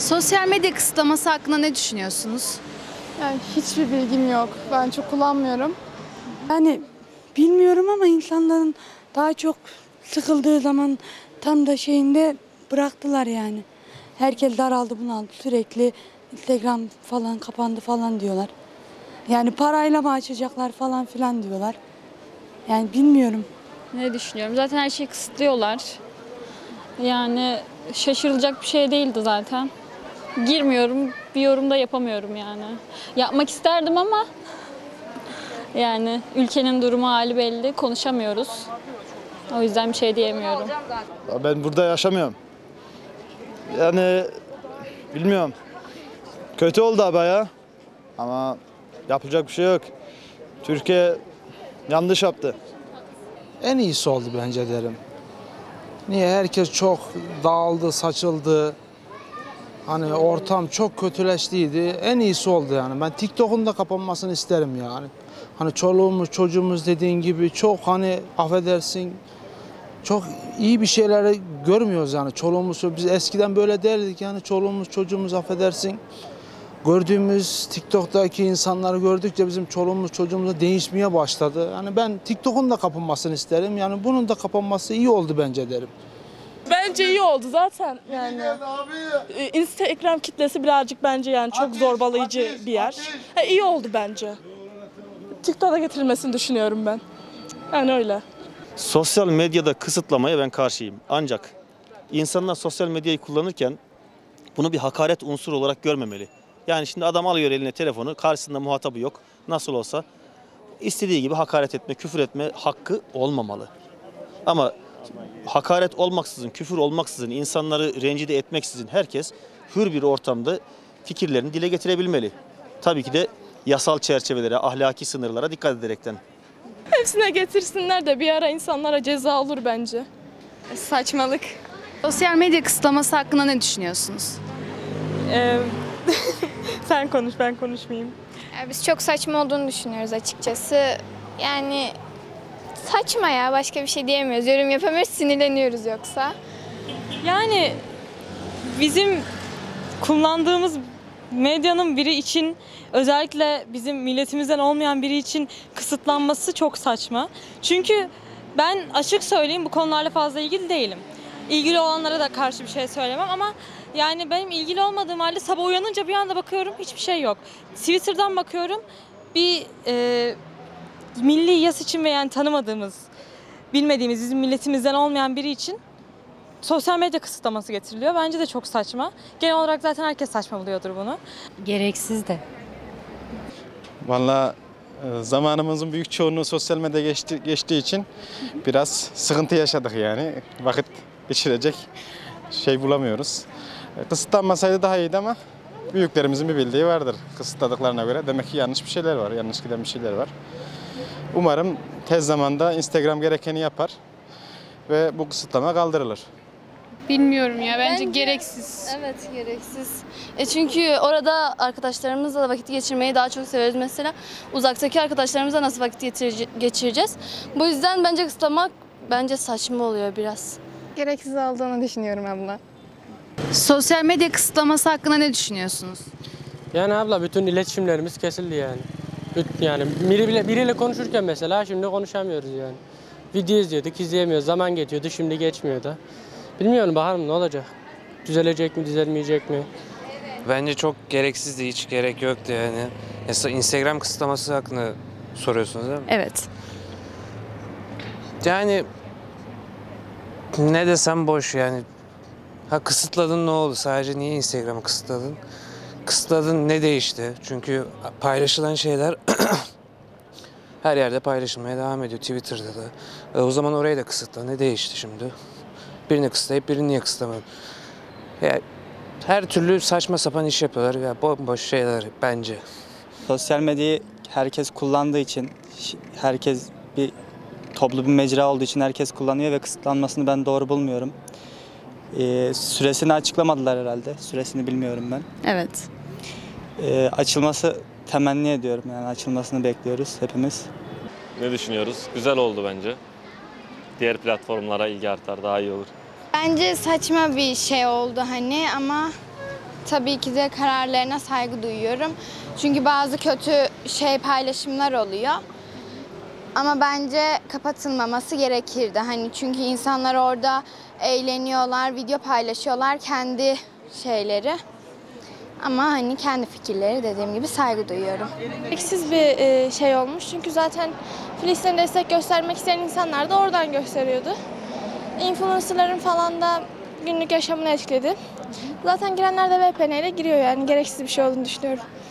Sosyal medya kısıtlaması hakkında ne düşünüyorsunuz? Yani hiçbir bilgim yok. Ben çok kullanmıyorum. Yani bilmiyorum ama insanların daha çok sıkıldığı zaman tam da şeyinde bıraktılar yani. Herkes daraldı, bunaldı. Sürekli Instagram falan kapandı falan diyorlar. Yani parayla mı açacaklar falan filan diyorlar. Yani bilmiyorum. Ne düşünüyorum? Zaten her şeyi kısıtlıyorlar. Yani şaşırılacak bir şey değildi zaten. Girmiyorum, bir yorum da yapamıyorum yani. Yapmak isterdim ama yani ülkenin durumu hali belli, konuşamıyoruz. O yüzden bir şey diyemiyorum. Ben burada yaşamıyorum. Yani bilmiyorum. Kötü oldu bayağı. Ama yapacak bir şey yok. Türkiye yanlış yaptı. En iyisi oldu bence derim. Niye? Herkes çok dağıldı, saçıldı. Hani ortam çok kötüleştiydi. En iyisi oldu yani. Ben TikTok'un da kapanmasını isterim yani. Hani çoluğumuz, çocuğumuz dediğin gibi çok hani affedersin çok iyi bir şeyleri görmüyoruz yani. Çoluğumuz, biz eskiden böyle derdik yani çoluğumuz, çocuğumuz affedersin. Gördüğümüz TikTok'taki insanları gördükçe bizim çoluğumuz, çocuğumuz da değişmeye başladı. Yani ben TikTok'un da kapanmasını isterim. Yani bunun da kapanması iyi oldu bence derim. Bence iyi oldu zaten yani. Instagram kitlesi birazcık bence yani çok zorbalayıcı bir yer. İyi oldu bence. TikTok'a getirilmesini düşünüyorum ben. Yani öyle. Sosyal medyada kısıtlamaya ben karşıyım. Ancak insanlar sosyal medyayı kullanırken bunu bir hakaret unsuru olarak görmemeli. Yani şimdi adam alıyor eline telefonu, karşısında muhatabı yok. Nasıl olsa istediği gibi hakaret etme, küfür etme hakkı olmamalı. Ama hakaret olmaksızın, küfür olmaksızın, insanları rencide etmeksizin herkes hür bir ortamda fikirlerini dile getirebilmeli. Tabii ki de yasal çerçevelere, ahlaki sınırlara dikkat ederekten. Hepsine getirsinler de bir ara insanlara ceza olur bence. Saçmalık. Sosyal medya kısıtlaması hakkında ne düşünüyorsunuz? Sen konuş, ben konuşmayayım. Biz çok saçma olduğunu düşünüyoruz açıkçası. Yani saçma ya, başka bir şey diyemiyoruz. Yorum yapamıyoruz, sinirleniyoruz yoksa. Yani bizim kullandığımız medyanın biri için, özellikle bizim milletimizden olmayan biri için kısıtlanması çok saçma. Çünkü ben açık söyleyeyim, bu konularla fazla ilgili değilim. İlgili olanlara da karşı bir şey söylemem ama yani benim ilgili olmadığım halde sabah uyanınca bir anda bakıyorum hiçbir şey yok. Twitter'dan bakıyorum bir milli yas için ve yani tanımadığımız, bilmediğimiz, bizim milletimizden olmayan biri için sosyal medya kısıtlaması getiriliyor. Bence de çok saçma. Genel olarak zaten herkes saçma buluyordur bunu. Gereksiz de. Vallahi zamanımızın büyük çoğunluğu sosyal medya geçtiği için biraz sıkıntı yaşadık yani. Vakit geçirecek şey bulamıyoruz. Kısıtlanmasaydı daha iyiydi ama büyüklerimizin bir bildiği vardır kısıtladıklarına göre. Demek ki yanlış bir şeyler var, yanlış giden bir şeyler var. Umarım tez zamanda Instagram gerekeni yapar ve bu kısıtlama kaldırılır. Bilmiyorum ya, bence gereksiz. Evet, gereksiz. Çünkü orada arkadaşlarımızla vakit geçirmeyi daha çok seviyoruz. Mesela uzaktaki arkadaşlarımızla nasıl vakit geçireceğiz? Bu yüzden bence kısıtlamak saçma oluyor biraz. Gereksiz olduğunu düşünüyorum abla. Sosyal medya kısıtlaması hakkında ne düşünüyorsunuz? Yani abla bütün iletişimlerimiz kesildi yani. Yani biriyle konuşurken mesela şimdi konuşamıyoruz yani. Video izliyorduk, izleyemiyoruz. Zaman geçiyordu, şimdi geçmiyor da. Bilmiyorum bakalım ne olacak? Düzelecek mi, düzelmeyecek mi? Bence çok gereksizdi, hiç gerek yoktu yani. Mesela Instagram kısıtlaması hakkında soruyorsunuz değil mi? Evet. Yani ne desem boş yani. Ha kısıtladın ne oldu? Sadece niye Instagram'ı kısıtladın? Kısıtladın ne değişti? Çünkü paylaşılan şeyler her yerde paylaşılmaya devam ediyor. Twitter'da da. O zaman orayı da kısıtla. Ne değişti şimdi? Birini kısıtlayıp birini niye kısıtlamadın? Yani her türlü saçma sapan iş yapıyorlar. Ya bomboş şeyler bence. Sosyal medyayı herkes kullandığı için, herkes toplu bir mecra olduğu için herkes kullanıyor ve kısıtlanmasını ben doğru bulmuyorum. Süresini açıklamadılar herhalde. Süresini bilmiyorum ben. Evet. Açılması temenni ediyorum. Yani açılmasını bekliyoruz hepimiz. Ne düşünüyoruz? Güzel oldu bence. Diğer platformlara ilgi artar, daha iyi olur. Bence saçma bir şey oldu ama tabii ki de kararlarına saygı duyuyorum. Çünkü bazı kötü paylaşımlar oluyor. Ama bence kapatılmaması gerekirdi. Hani çünkü insanlar orada eğleniyorlar, video paylaşıyorlar kendi şeyleri. Ama hani kendi fikirleri dediğim gibi saygı duyuyorum. Gereksiz bir şey olmuş çünkü zaten Filistin'e destek göstermek isteyen insanlar da oradan gösteriyordu. Influencerların falan da günlük yaşamını etkiledi. Zaten girenler de VPN ile giriyor yani gereksiz bir şey olduğunu düşünüyorum.